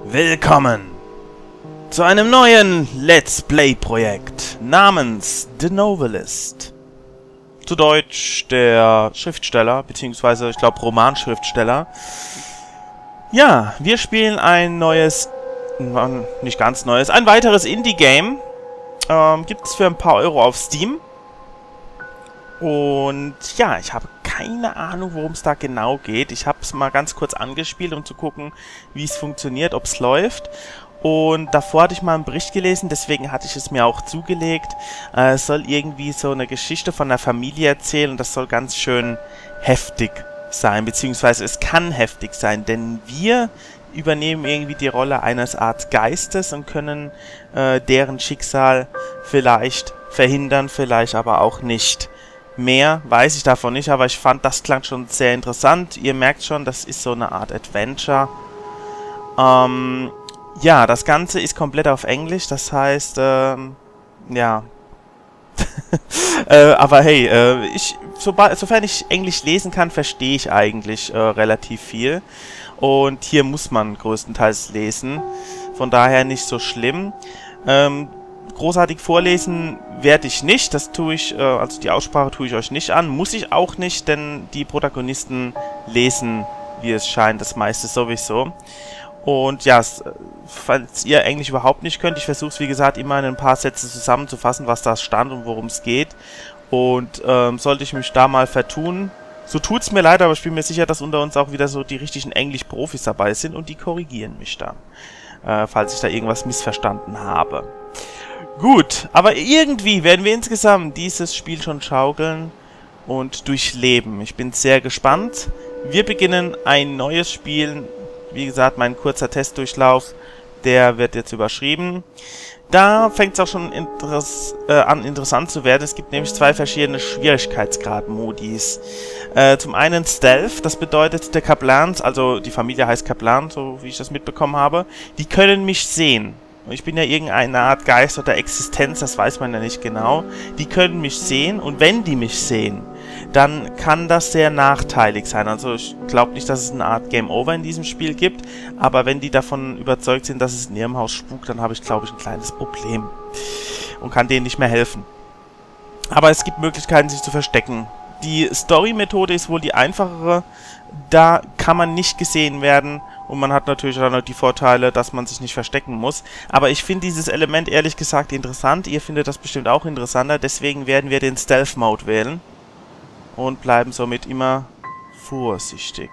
Willkommen zu einem neuen Let's Play-Projekt namens The Novelist. Zu Deutsch der Schriftsteller, beziehungsweise ich glaube Romanschriftsteller. Ja, wir spielen ein neues, nicht ganz neues, ein weiteres Indie-Game. Gibt es für ein paar Euro auf Steam. Und ja, ich habe keine Ahnung, worum es da genau geht. Ich habe es mal ganz kurz angespielt, um zu gucken, wie es funktioniert, ob es läuft. Und davor hatte ich mal einen Bericht gelesen, deswegen hatte ich es mir auch zugelegt. Es soll irgendwie so eine Geschichte von einer Familie erzählen und das soll ganz schön heftig sein, beziehungsweise es kann heftig sein, denn wir übernehmen irgendwie die Rolle eines Art Geistes und können deren Schicksal vielleicht verhindern, vielleicht aber auch nicht. Mehr weiß ich davon nicht, aber ich fand, das klang schon sehr interessant. Ihr merkt schon, das ist so eine Art Adventure. Ja, das Ganze ist komplett auf Englisch, das heißt, ja. Aber hey, sofern ich Englisch lesen kann, verstehe ich eigentlich relativ viel. Und hier muss man größtenteils lesen, von daher nicht so schlimm. Großartig vorlesen werde ich nicht, das tue ich, also die Aussprache tue ich euch nicht an, muss ich auch nicht, denn die Protagonisten lesen, wie es scheint, das meiste sowieso. Und ja, falls ihr Englisch überhaupt nicht könnt, ich versuche es wie gesagt immer in ein paar Sätze zusammenzufassen, was da stand und worum es geht. Und sollte ich mich da mal vertun, so tut's mir leid, aber ich bin mir sicher, dass unter uns auch wieder so die richtigen Englisch-Profis dabei sind und die korrigieren mich da, falls ich da irgendwas missverstanden habe. Gut, aber irgendwie werden wir insgesamt dieses Spiel schon schaukeln und durchleben. Ich bin sehr gespannt. Wir beginnen ein neues Spiel. Wie gesagt, mein kurzer Testdurchlauf, der wird jetzt überschrieben. Da fängt es auch schon an interessant zu werden. Es gibt nämlich zwei verschiedene Schwierigkeitsgrad-Modis. Zum einen Stealth, das bedeutet der Kaplans, also die Familie heißt Kaplan, so wie ich das mitbekommen habe, die können mich sehen. Ich bin ja irgendeine Art Geist oder Existenz, das weiß man ja nicht genau. Die können mich sehen und wenn die mich sehen, dann kann das sehr nachteilig sein. Also ich glaube nicht, dass es eine Art Game Over in diesem Spiel gibt, aber wenn die davon überzeugt sind, dass es in ihrem Haus spukt, dann habe ich, glaube ich, ein kleines Problem und kann denen nicht mehr helfen. Aber es gibt Möglichkeiten, sich zu verstecken. Die Story-Methode ist wohl die einfachere. Da kann man nicht gesehen werden und man hat natürlich dann noch die Vorteile, dass man sich nicht verstecken muss. Aber ich finde dieses Element ehrlich gesagt interessant. Ihr findet das bestimmt auch interessanter. Deswegen werden wir den Stealth-Mode wählen und bleiben somit immer vorsichtig.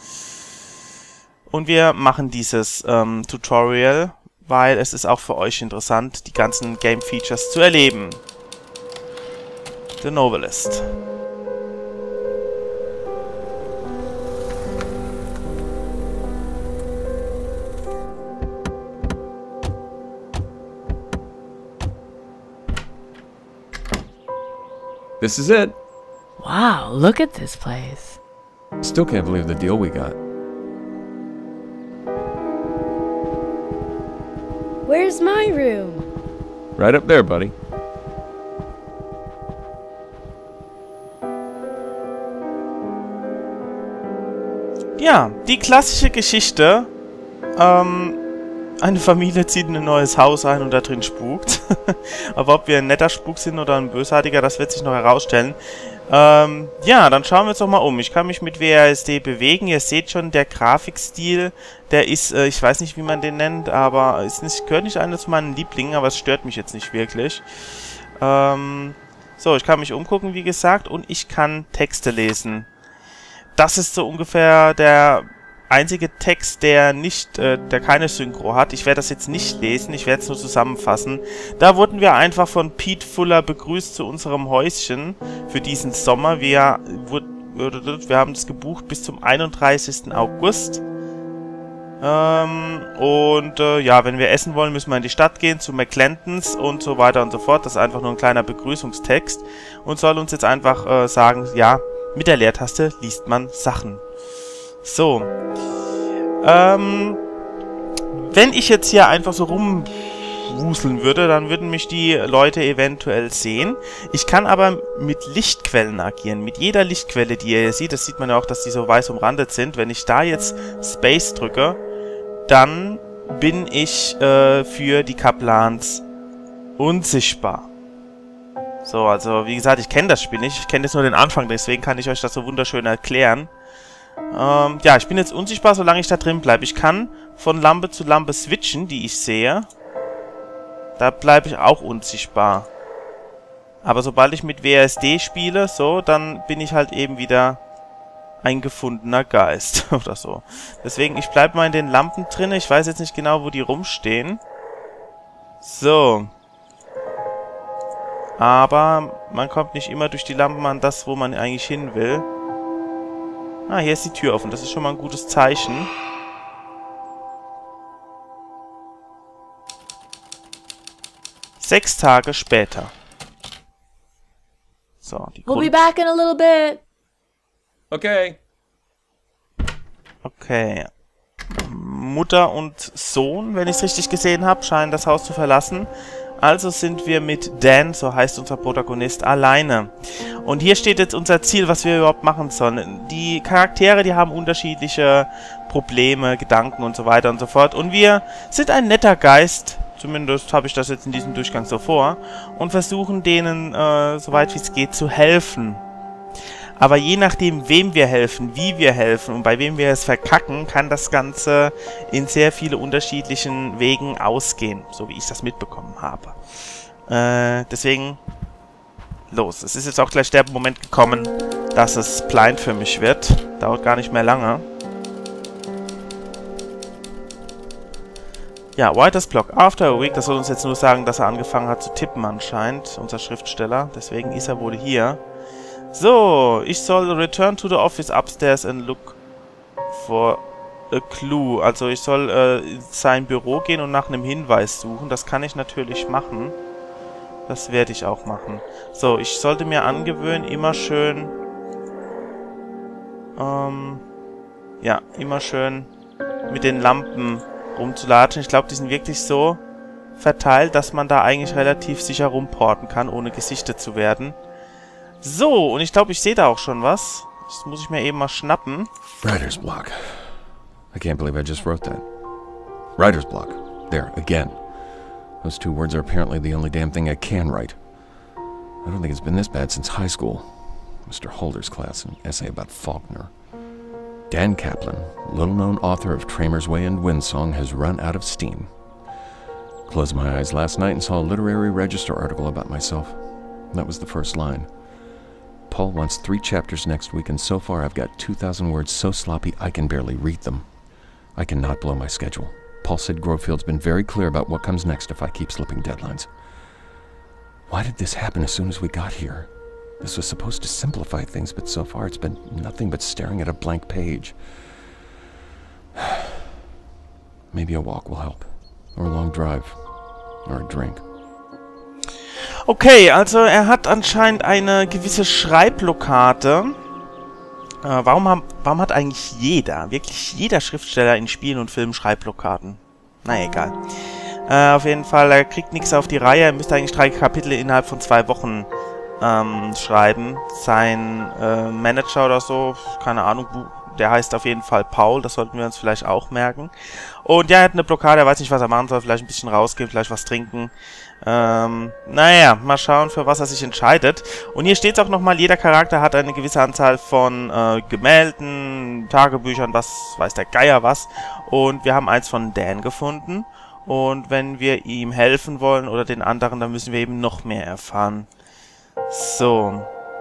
Und wir machen dieses Tutorial, weil es ist auch für euch interessant, die ganzen Game-Features zu erleben. The Novelist. This is it. Wow, look at this place. Still can't believe the deal we got. Where's my room? Right up there, buddy. Ja, die klassische Geschichte. Eine Familie zieht in ein neues Haus ein und da drin spukt. Aber ob wir ein netter Spuk sind oder ein bösartiger, das wird sich noch herausstellen. Ja, dann schauen wir uns doch mal um. Ich kann mich mit WASD bewegen. Ihr seht schon, der Grafikstil, der ist, ich weiß nicht, wie man den nennt, aber gehört nicht einer zu meinen Lieblingen, aber es stört mich jetzt nicht wirklich. So, ich kann mich umgucken, wie gesagt, und ich kann Texte lesen. Das ist so ungefähr der einzige Text, der keine Synchro hat. Ich werde das jetzt nicht lesen, ich werde es nur zusammenfassen. Da wurden wir einfach von Pete Fuller begrüßt zu unserem Häuschen für diesen Sommer. Wir haben es gebucht bis zum 31. August. Ja, wenn wir essen wollen, müssen wir in die Stadt gehen, zu McClentons und so weiter und so fort. Das ist einfach nur ein kleiner Begrüßungstext und soll uns jetzt einfach sagen, ja, mit der Leertaste liest man Sachen. So, wenn ich jetzt hier einfach so rumwuseln würde, dann würden mich die Leute eventuell sehen. Ich kann aber mit Lichtquellen agieren. Mit jeder Lichtquelle, die ihr hier seht, das sieht man ja auch, dass die so weiß umrandet sind. Wenn ich da jetzt Space drücke, dann bin ich für die Kaplans unsichtbar. So, also wie gesagt, ich kenne das Spiel nicht. Ich kenne jetzt nur den Anfang, deswegen kann ich euch das so wunderschön erklären. Ja, ich bin jetzt unsichtbar, solange ich da drin bleibe. Ich kann von Lampe zu Lampe switchen, die ich sehe. Da bleibe ich auch unsichtbar. Aber sobald ich mit WASD spiele, so, dann bin ich halt eben wieder ein gefundener Geist oder so. Deswegen, ich bleibe mal in den Lampen drin. Ich weiß jetzt nicht genau, wo die rumstehen. So. Aber man kommt nicht immer durch die Lampen an das, wo man eigentlich hin will. Ah, hier ist die Tür offen. Das ist schon mal ein gutes Zeichen. Sechs Tage später. So, die We'll be back in a little bit. Okay. Okay. Mutter und Sohn, wenn ich es richtig gesehen habe, scheinen das Haus zu verlassen. Also sind wir mit Dan, so heißt unser Protagonist, alleine. Und hier steht jetzt unser Ziel, was wir überhaupt machen sollen. Die Charaktere, die haben unterschiedliche Probleme, Gedanken und so weiter und so fort. Und wir sind ein netter Geist, zumindest habe ich das jetzt in diesem Durchgang so vor, und versuchen denen, soweit wie es geht, zu helfen. Aber je nachdem, wem wir helfen, wie wir helfen und bei wem wir es verkacken, kann das Ganze in sehr viele unterschiedlichen Wegen ausgehen, so wie ich das mitbekommen habe. Deswegen, los. Es ist jetzt auch gleich der Moment gekommen, dass es blind für mich wird. Dauert gar nicht mehr lange. Ja, Writers Block. After a week, das soll uns jetzt nur sagen, dass er angefangen hat zu tippen anscheinend, unser Schriftsteller. Deswegen ist er wohl hier. So, ich soll return to the office upstairs and look for a clue. Also ich soll in sein Büro gehen und nach einem Hinweis suchen. Das kann ich natürlich machen. Das werde ich auch machen. So, ich sollte mir angewöhnen, immer schön... ja, immer schön mit den Lampen rumzulatschen. Ich glaube, die sind wirklich so verteilt, dass man da eigentlich relativ sicher rumporten kann, ohne gesichtet zu werden. So, und ich glaube, ich sehe da auch schon was. Das muss ich mir eben mal schnappen. Writer's block. I can't believe I just wrote that. Writer's block. There, again. Those two words are apparently the only damn thing I can write. I don't think it's been this bad since high school. Mr. Holder's class, an essay about Faulkner. Dan Kaplan, little-known author of Tramer's Way and Windsong, has run out of steam. Closed my eyes last night and saw a literary register article about myself. That was the first line. Paul wants 3 chapters next week, and so far I've got 2,000 words so sloppy I can barely read them. I cannot blow my schedule. Paul said Grovefield's been very clear about what comes next if I keep slipping deadlines. Why did this happen as soon as we got here? This was supposed to simplify things, but so far it's been nothing but staring at a blank page. Maybe a walk will help. Or a long drive. Or a drink. Okay, also er hat anscheinend eine gewisse Schreibblockade. Warum hat eigentlich jeder, wirklich jeder Schriftsteller in Spielen und Filmen Schreibblockaden? Na egal. Auf jeden Fall, er kriegt nichts auf die Reihe. Er müsste eigentlich 3 Kapitel innerhalb von 2 Wochen schreiben. Sein Manager oder so, keine Ahnung, der heißt auf jeden Fall Paul, das sollten wir uns vielleicht auch merken. Und ja, er hat eine Blockade, er weiß nicht, was er machen soll, vielleicht ein bisschen rausgehen, vielleicht was trinken. Naja, mal schauen, für was er sich entscheidet. Und hier steht es auch nochmal, jeder Charakter hat eine gewisse Anzahl von Gemälden, Tagebüchern, was weiß der Geier was. Und wir haben eins von Dan gefunden. Und wenn wir ihm helfen wollen oder den anderen, dann müssen wir eben noch mehr erfahren. So.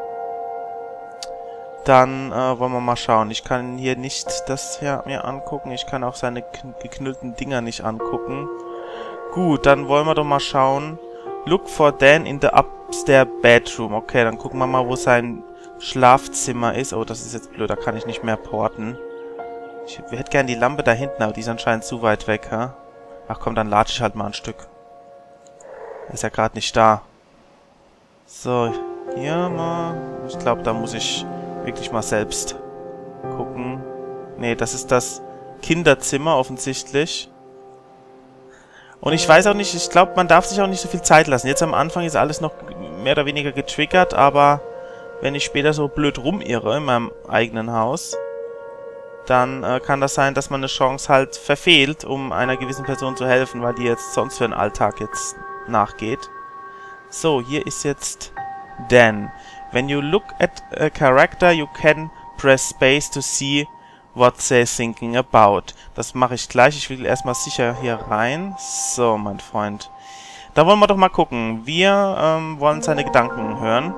Dann wollen wir mal schauen. Ich kann hier nicht das hier mir angucken. Ich kann auch seine geknüllten Dinger nicht angucken. Gut, dann wollen wir doch mal schauen. Look for Dan in the upstairs bedroom. Okay, dann gucken wir mal, wo sein Schlafzimmer ist. Oh, das ist jetzt blöd. Da kann ich nicht mehr porten. Ich hätte gern die Lampe da hinten, aber die ist anscheinend zu weit weg, ha? Ach komm, dann lade ich halt mal ein Stück. Ist ja gerade nicht da. So, hier mal. Ich glaube, da muss ich wirklich mal selbst gucken. Nee, das ist das Kinderzimmer offensichtlich. Und ich weiß auch nicht, ich glaube, man darf sich auch nicht so viel Zeit lassen. Jetzt am Anfang ist alles noch mehr oder weniger getriggert, aber wenn ich später so blöd rumirre in meinem eigenen Haus, dann kann das sein, dass man eine Chance halt verfehlt, um einer gewissen Person zu helfen, weil die jetzt sonst für den Alltag jetzt nachgeht. So, hier ist jetzt Dan. When you look at a character, you can press space to see what they're thinking about. Das mache ich gleich. Ich will erstmal sicher hier rein. So, mein Freund. Da wollen wir doch mal gucken. Wir wollen seine Gedanken hören.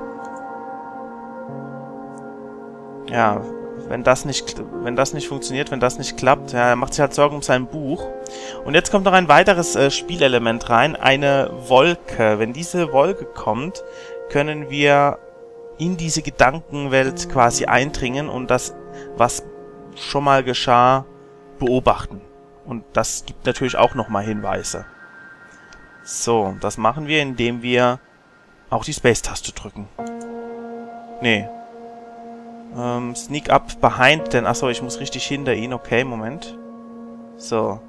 Ja, wenn das nicht funktioniert, wenn das nicht klappt, ja, er macht sich halt Sorgen um sein Buch. Und jetzt kommt noch ein weiteres Spielelement rein, eine Wolke. Wenn diese Wolke kommt, können wir in diese Gedankenwelt quasi eindringen und das, was schon mal geschah, beobachten. Und das gibt natürlich auch nochmal Hinweise. So, das machen wir, indem wir auch die Space-Taste drücken. Nee. Sneak up behind, denn achso, ich muss richtig hinter ihn. Okay, Moment. So.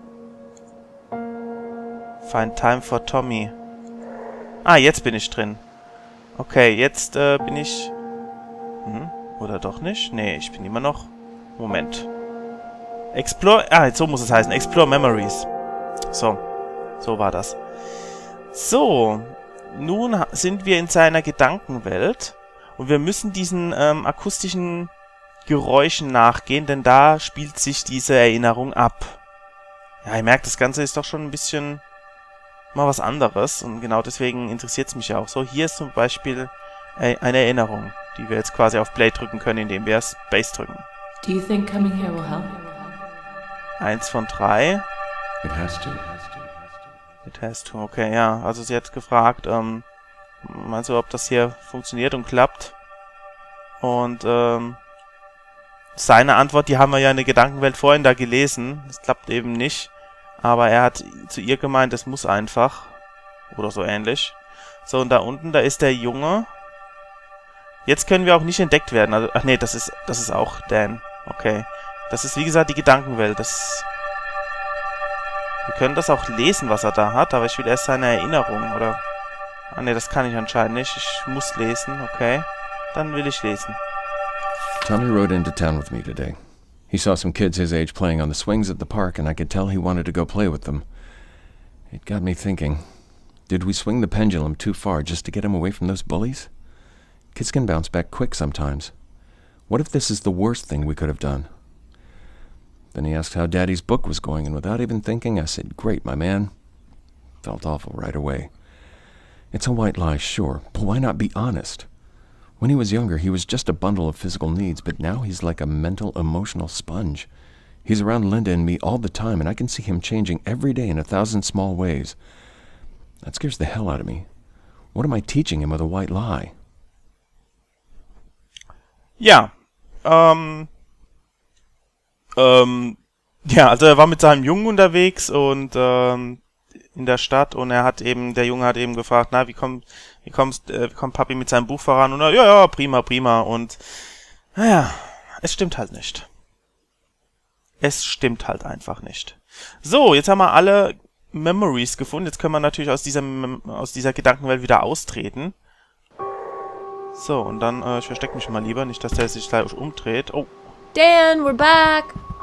Find time for Tommy. Ah, jetzt bin ich drin. Okay, jetzt bin ich... oder doch nicht? Nee, ich bin immer noch... Moment. Explore... Ah, so muss es heißen. Explore Memories. So. So war das. So. Nun sind wir in seiner Gedankenwelt. Und wir müssen diesen akustischen Geräuschen nachgehen, denn da spielt sich diese Erinnerung ab. Ja, ihr merkt, das Ganze ist doch schon ein bisschen mal was anderes. Und genau deswegen interessiert es mich ja auch so. Hier ist zum Beispiel eine Erinnerung, die wir jetzt quasi auf Play drücken können, indem wir Space drücken. Do you think coming here will help? 1 von 3. It has to. It has to, okay, ja. Also sie hat gefragt, meinst du, ob das hier funktioniert und klappt? Und seine Antwort, die haben wir ja in der Gedankenwelt vorhin da gelesen. Das klappt eben nicht. Aber er hat zu ihr gemeint, es muss einfach. Oder so ähnlich. So, und da unten, da ist der Junge. Jetzt können wir auch nicht entdeckt werden. Also, ach nee, das ist auch Dan. Okay. Das ist, wie gesagt, die Gedankenwelt. Wir können das auch lesen, was er da hat, aber ich will erst seine Erinnerung, oder... Ah ne, das kann ich anscheinend nicht. Ich muss lesen, okay. Dann will ich lesen. Tommy rode into town with me today. He saw some kids his age playing on the swings at the park, and I could tell he wanted to go play with them. It got me thinking, did we swing the pendulum too far just to get him away from those bullies? Kids can bounce back quick sometimes. What if this is the worst thing we could have done? Then he asked how Daddy's book was going, and without even thinking, I said, "Great, my man." Felt awful right away. It's a white lie, sure, but why not be honest? When he was younger, he was just a bundle of physical needs, but now he's like a mental, emotional sponge. He's around Linda and me all the time, and I can see him changing every day in 1,000 small ways. That scares the hell out of me. What am I teaching him with a white lie? Ja, ja, also er war mit seinem Jungen unterwegs und in der Stadt und der Junge hat eben gefragt, na, wie kommt Papi mit seinem Buch voran? Und er, ja, prima. Und naja, es stimmt halt nicht. Es stimmt halt einfach nicht. So, jetzt haben wir alle Memories gefunden. Jetzt können wir natürlich aus dieser Gedankenwelt wieder austreten. So, und dann, ich verstecke mich mal lieber, nicht, dass der sich gleich umdreht. Oh. Dan, we're back!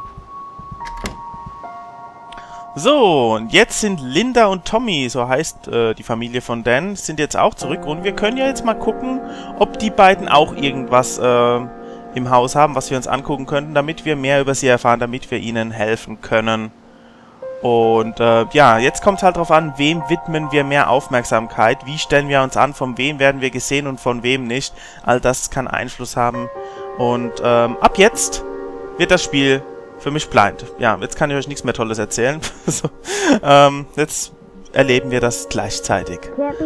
So, und jetzt sind Linda und Tommy, so heißt die Familie von Dan, sind jetzt auch zurück. Und wir können ja jetzt mal gucken, ob die beiden auch irgendwas im Haus haben, was wir uns angucken könnten, damit wir mehr über sie erfahren, damit wir ihnen helfen können. Und ja, jetzt kommt es halt drauf an, wem widmen wir mehr Aufmerksamkeit, wie stellen wir uns an, von wem werden wir gesehen und von wem nicht. All das kann Einfluss haben. Und ab jetzt wird das Spiel für mich blind. Ja, jetzt kann ich euch nichts mehr Tolles erzählen. So, jetzt erleben wir das gleichzeitig.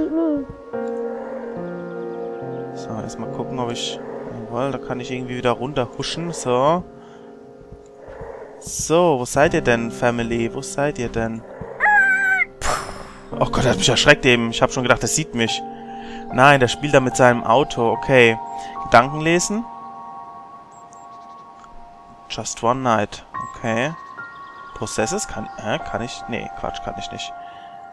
So, erstmal gucken, ob ich... Jawohl, da kann ich irgendwie wieder runterhuschen. So. So, wo seid ihr denn, Family? Wo seid ihr denn? Oh Gott, der hat mich erschreckt eben. Ich habe schon gedacht, der sieht mich. Nein, der spielt da mit seinem Auto. Okay. Gedanken lesen. Just one night. Okay. Possesses? Kann ich? Nee, Quatsch, kann ich nicht.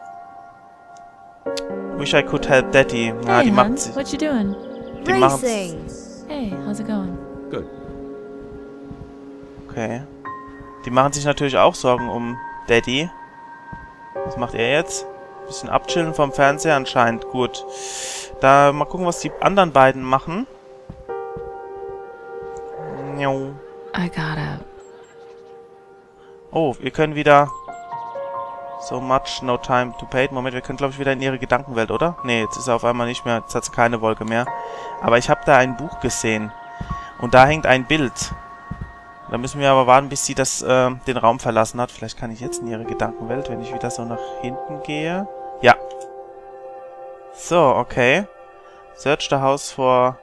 Wish I could help Daddy. Na, Hey, die macht Hans, sie. what you doing? Die machen Racing! Hey, how's it going? Good. Okay. Die machen sich natürlich auch Sorgen um Daddy. Was macht er jetzt? Bisschen abchillen vom Fernseher anscheinend. Gut. Da mal gucken, was die anderen beiden machen. I gotta... Oh, wir können wieder... So much, no time to pay. Moment, wir können, glaube ich, wieder in ihre Gedankenwelt, oder? Nee, jetzt ist er auf einmal nicht mehr. Jetzt hat sie keine Wolke mehr. Aber ich habe da ein Buch gesehen. Und da hängt ein Bild. Da müssen wir aber warten, bis sie den Raum verlassen hat. Vielleicht kann ich jetzt in ihre Gedankenwelt, wenn ich wieder so nach hinten gehe. Ja. So, okay. Search the house for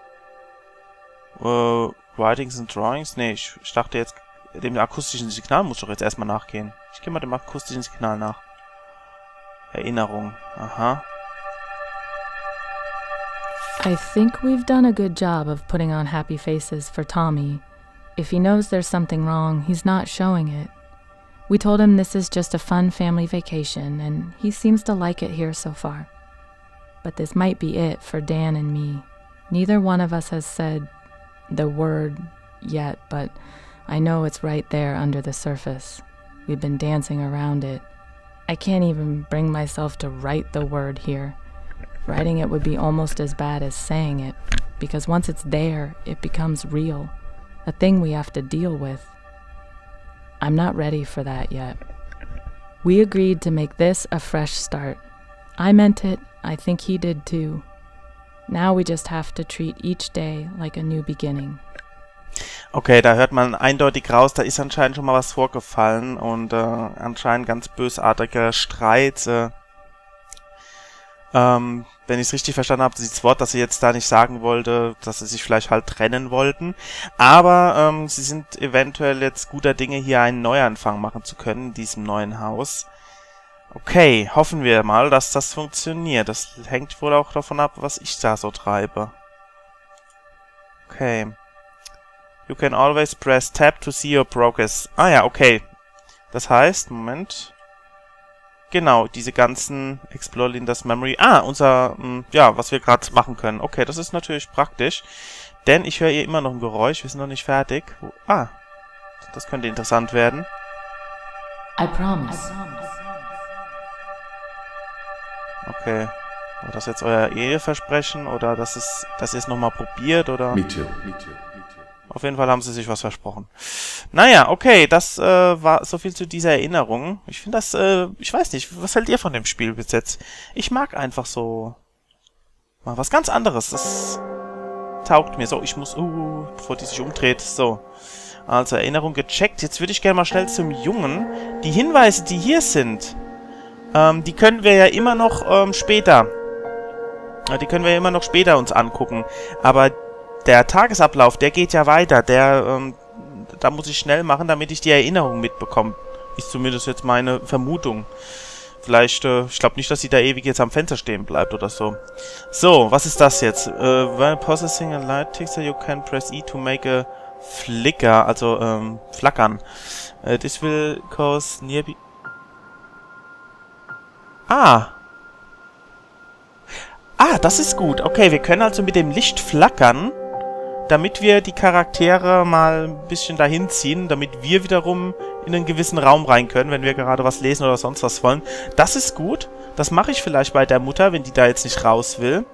writings and drawings. Nee, ich dachte jetzt, dem akustischen Signal muss ich doch jetzt erstmal nachgehen. Ich gehe mal dem akustischen Signal nach. Erinnerung. Aha. I think we've done a good job of putting on happy faces for Tommy. If he knows there's something wrong, he's not showing it. We told him this is just a fun family vacation, and he seems to like it here so far. But this might be it for Dan and me. Neither one of us has said the word yet, but I know it's right there under the surface. We've been dancing around it. I can't even bring myself to write the word here. Writing it would be almost as bad as saying it, because once it's there, it becomes real, a thing we have to deal with. I'm not ready for that yet. We agreed to make this a fresh start. I meant it, I think he did too. Now we just have to treat each day like a new beginning. Okay, da hört man eindeutig raus, da ist anscheinend schon mal was vorgefallen und anscheinend ganz bösartiger Streit. Wenn ich es richtig verstanden habe, das Wort, das sie jetzt da nicht sagen wollte, dass sie sich vielleicht halt trennen wollten. Aber sie sind eventuell jetzt guter Dinge, hier einen Neuanfang machen zu können in diesem neuen Haus. Okay, hoffen wir mal, dass das funktioniert. Das hängt wohl auch davon ab, was ich da so treibe. Okay. You can always press Tab to see your progress. Ah ja, okay. Das heißt, Moment. Genau, diese ganzen Explore Linda's Memory. Ah, ja, was wir gerade machen können. Okay, das ist natürlich praktisch. Denn ich höre hier immer noch ein Geräusch. Wir sind noch nicht fertig. Ah, das könnte interessant werden. I promise. Okay. War das jetzt euer Eheversprechen? Oder dass ihr es nochmal probiert? Oder? Me too. Auf jeden Fall haben sie sich was versprochen. Naja, okay, das war so viel zu dieser Erinnerung. Ich finde das, ich weiß nicht, was hält ihr von dem Spiel bis jetzt? Ich mag einfach so mal was ganz anderes. Das taugt mir so. Ich muss, bevor die sich umdreht, so. Also Erinnerung gecheckt. Jetzt würde ich gerne mal schnell zum Jungen. Die Hinweise, die hier sind, die können wir ja immer noch später. Die können wir ja immer noch später uns angucken. Aber der Tagesablauf, der geht ja weiter. Da muss ich schnell machen, damit ich die Erinnerung mitbekomme. Ist zumindest jetzt meine Vermutung. Vielleicht, ich glaube nicht, dass sie da ewig jetzt am Fenster stehen bleibt oder so. So, was ist das jetzt? When processing a light texture, you can press E to make a flicker, also flackern. This will cause nearby... Ah, das ist gut. Okay, wir können also mit dem Licht flackern, damit wir die Charaktere mal ein bisschen dahin ziehen, damit wir wiederum in einen gewissen Raum rein können, wenn wir gerade was lesen oder sonst was wollen. Das ist gut. Das mache ich vielleicht bei der Mutter, wenn die da jetzt nicht raus will.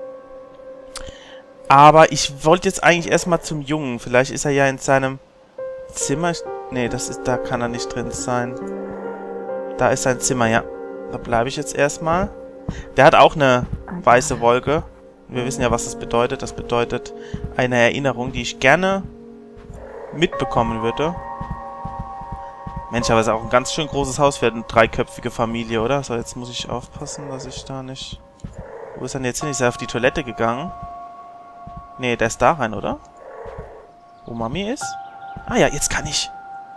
Aber ich wollte jetzt eigentlich erstmal zum Jungen. Vielleicht ist er ja in seinem Zimmer. Nee, da kann er nicht drin sein. Da ist sein Zimmer, ja. Da bleibe ich jetzt erstmal. Der hat auch eine weiße Wolke. Wir wissen ja, was das bedeutet. Das bedeutet eine Erinnerung, die ich gerne mitbekommen würde. Mensch, aber es ist auch ein ganz schön großes Haus für eine dreiköpfige Familie, oder? So, jetzt muss ich aufpassen, dass ich da nicht... Wo ist er denn jetzt hin? Ist er auf die Toilette gegangen? Nee, der ist da rein, oder? Wo Mami ist? Ah ja, jetzt kann ich.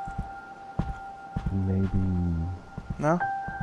Maybe. Na?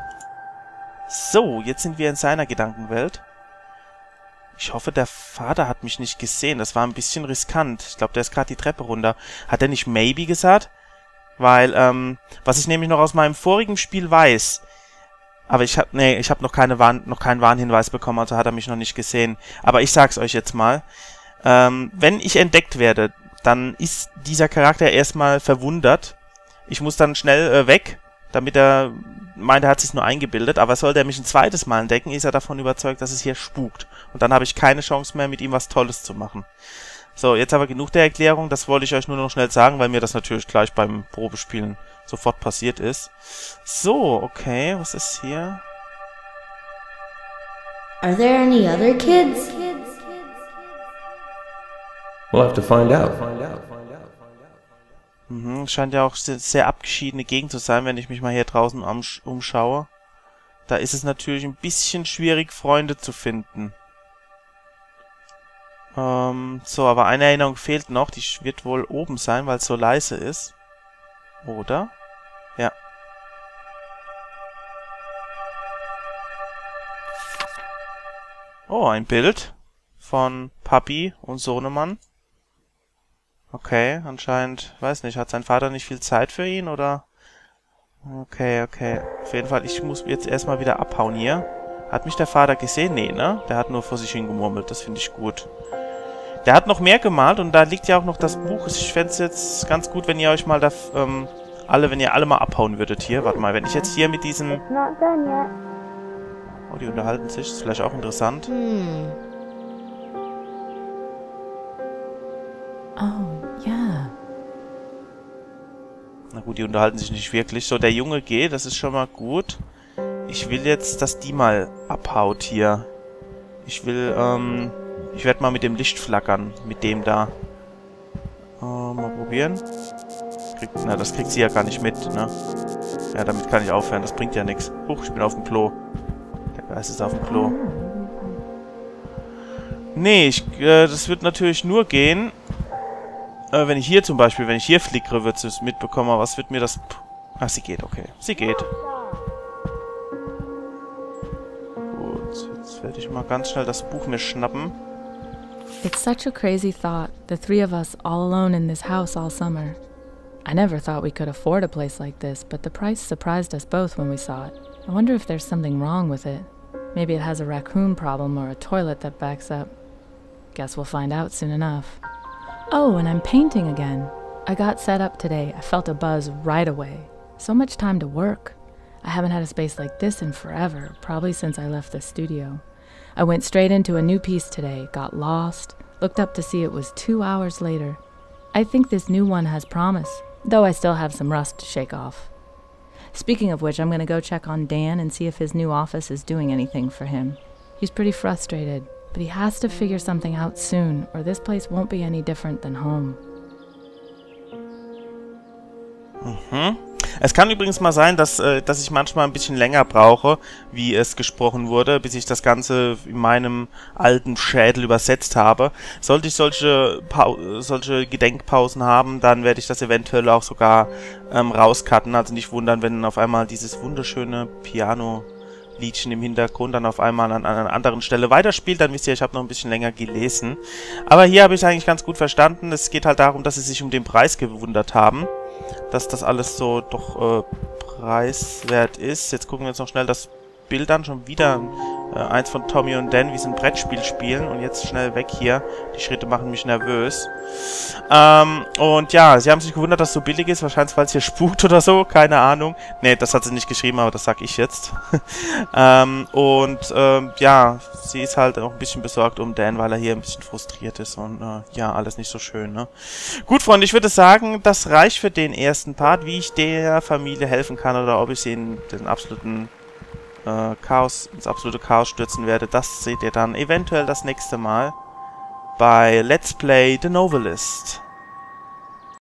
So, jetzt sind wir in seiner Gedankenwelt. Ich hoffe, der Vater hat mich nicht gesehen. Das war ein bisschen riskant. Ich glaube, der ist gerade die Treppe runter. Hat er nicht maybe gesagt? Weil, was ich nämlich noch aus meinem vorigen Spiel weiß, aber ich habe noch keinen Warnhinweis bekommen, also hat er mich noch nicht gesehen. Aber ich sag's euch jetzt mal. Wenn ich entdeckt werde, dann ist dieser Charakter erstmal verwundert. Ich muss dann schnell weg, damit er meint, er hat sich nur eingebildet. Aber sollte er mich ein zweites Mal entdecken, ist er davon überzeugt, dass es hier spukt. Und dann habe ich keine Chance mehr, mit ihm was Tolles zu machen. So, jetzt aber genug der Erklärung. Das wollte ich euch nur noch schnell sagen, weil mir das natürlich gleich beim Probespielen sofort passiert ist. So, okay, was ist hier? Are there any other kids? We'll have to find out. Scheint ja auch sehr abgeschiedene Gegend zu sein, wenn ich mich mal hier draußen umschaue. Da ist es natürlich ein bisschen schwierig, Freunde zu finden. So, aber eine Erinnerung fehlt noch. Die wird wohl oben sein, weil es so leise ist. Oder? Ja. Oh, ein Bild von Papi und Sohnemann. Okay, anscheinend, weiß nicht, hat sein Vater nicht viel Zeit für ihn, oder? Okay, okay. Auf jeden Fall, ich muss jetzt erstmal wieder abhauen hier. Hat mich der Vater gesehen? Nee, ne? Der hat nur vor sich hingemurmelt, das finde ich gut. Der hat noch mehr gemalt und da liegt ja auch noch das Buch. Ich fände es jetzt ganz gut, wenn ihr euch mal da, wenn ihr alle mal abhauen würdet hier. Warte mal, wenn ich jetzt hier mit diesem... Oh, die unterhalten sich, ist vielleicht auch interessant. Oh, ja. Na gut, die unterhalten sich nicht wirklich. So, der Junge geht, das ist schon mal gut. Ich will jetzt, dass die mal abhaut hier. Ich will, ich werde mal mit dem Licht flackern. Mit dem da. Mal probieren. Na, das kriegt sie ja gar nicht mit, ne? Ja, damit kann ich aufhören. Das bringt ja nichts. Huch, ich bin auf dem Klo. Der Geist ist auf dem Klo. Nee, das wird natürlich nur gehen... wenn ich hier zum Beispiel, wenn ich hier flickere, wird sie es mitbekommen. Aber was wird mir das... Ach, sie geht, okay. Sie geht. Gut, jetzt werde ich mal ganz schnell das Buch mir schnappen. It's such a crazy thought, the three of us all alone in this house all summer. I never thought we could afford a place like this, but the price surprised us both when we saw it. I wonder if there's something wrong with it. Maybe it has a raccoon problem or a toilet that backs up. Guess we'll find out soon enough. Oh, and I'm painting again. I got set up today. I felt a buzz right away. So much time to work. I haven't had a space like this in forever, probably since I left the studio. I went straight into a new piece today, got lost, looked up to see it was 2 hours later. I think this new one has promise, though I still have some rust to shake off. Speaking of which, I'm going to go check on Dan and see if his new office is doing anything for him. He's pretty frustrated. But he has to figure something out soon, or this place won't be any different than home. Es kann übrigens mal sein, dass ich manchmal ein bisschen länger brauche, wie es gesprochen wurde, bis ich das Ganze in meinem alten Schädel übersetzt habe. Sollte ich solche Gedenkpausen haben, dann werde ich das eventuell auch sogar rauscutten. Also nicht wundern, wenn auf einmal dieses wunderschöne Piano-Liedchen im Hintergrund dann auf einmal an einer anderen Stelle weiterspielt, dann wisst ihr, ich habe noch ein bisschen länger gelesen. Aber hier habe ich es eigentlich ganz gut verstanden. Es geht halt darum, dass sie sich um den Preis gewundert haben, dass das alles so doch preiswert ist. Jetzt gucken wir uns noch schnell das Bild an. Schon wieder eins von Tommy und Dan, wie sie ein Brettspiel spielen. Und jetzt schnell weg hier. Die Schritte machen mich nervös. Und ja, sie haben sich gewundert, dass es so billig ist. Wahrscheinlich, weil es hier spukt oder so. Keine Ahnung. Ne, das hat sie nicht geschrieben, aber das sag ich jetzt. Ja, sie ist halt auch ein bisschen besorgt um Dan, weil er hier ein bisschen frustriert ist. Und ja, alles nicht so schön, ne? Gut, Freunde, ich würde sagen, das reicht für den ersten Part. Wie ich der Familie helfen kann oder ob ich sie in den absoluten ins absolute Chaos stürzen werde, das seht ihr dann eventuell das nächste Mal bei Let's Play The Novelist.